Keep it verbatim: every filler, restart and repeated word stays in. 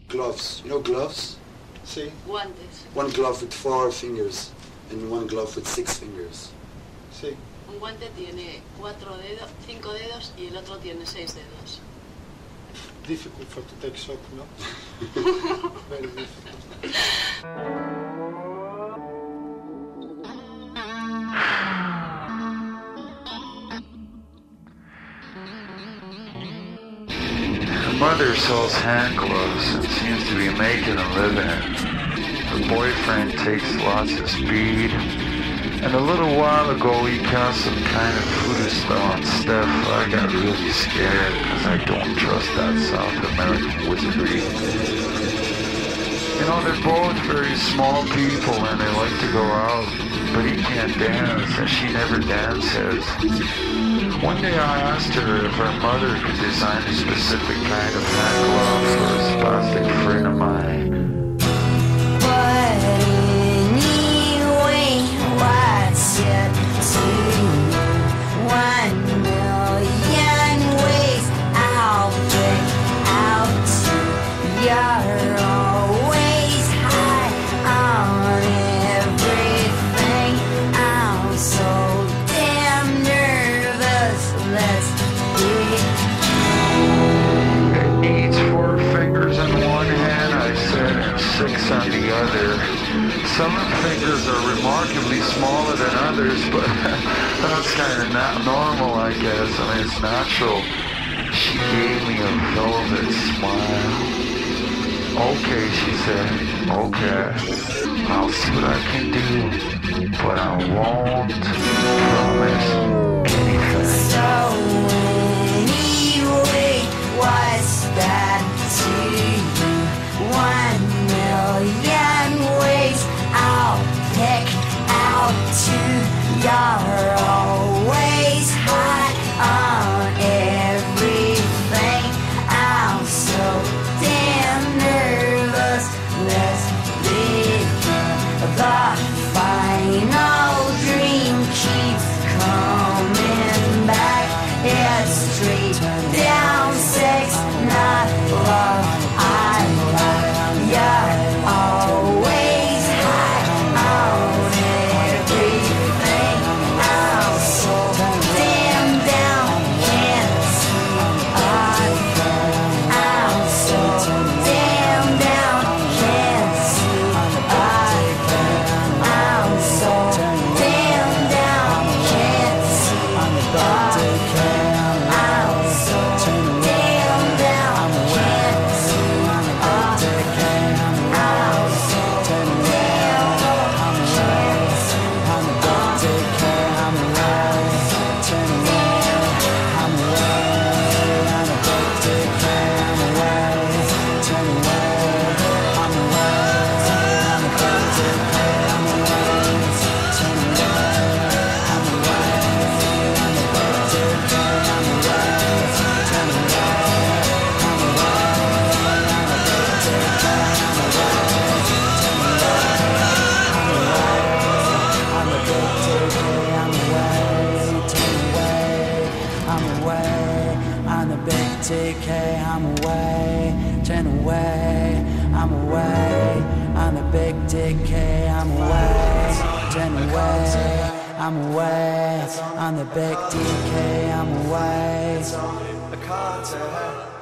gloves. You know gloves? Sí. Guantes. One glove with four fingers and one glove with six fingers. Sí. Un guante tiene cuatro dedos, cinco dedos y el otro tiene seis dedos. Difficult for to take shot, no? Very difficult. Her mother sells hand gloves and seems to be making a living. Her boyfriend takes lots of speed. And a little while ago he cast some kind of voodoo spell on Stef. I got really scared because I don't trust that South American wizardry. You know, they're both very small people and they like to go out, but he can't dance and she never dances. One day I asked her if her mother could design a specific kind of hand glove for a spastic friend of mine. Said to one million ways I'll break out. You're always high on everything. I'm so damn nervous. Let's It needs four fingers in one hand, I said, and six on the other. Some fingers are remarkably smaller than others, but that's kind of not normal, I guess. I mean, it's natural. She gave me a velvet smile. Okay, she said, okay, I'll see what I can do, but I won't promise anything. So anyway, what's that to you? One million ways I'll pick out two. You're always high on everything. I'm so damn nervous. Let's begin. The final dream keeps coming back. It's straight down sex, not love. I love you. Always high on everything. I'm so damn down, can't see I fall. I'm so damn down, can't see I fall. I'm so damn down, can't see I fall. I'm so damn down, can't see D K, I'm away, turn away, I'm away, on the big D K, I'm away, turn away, I'm away, on the big D K, I'm away. I called to her.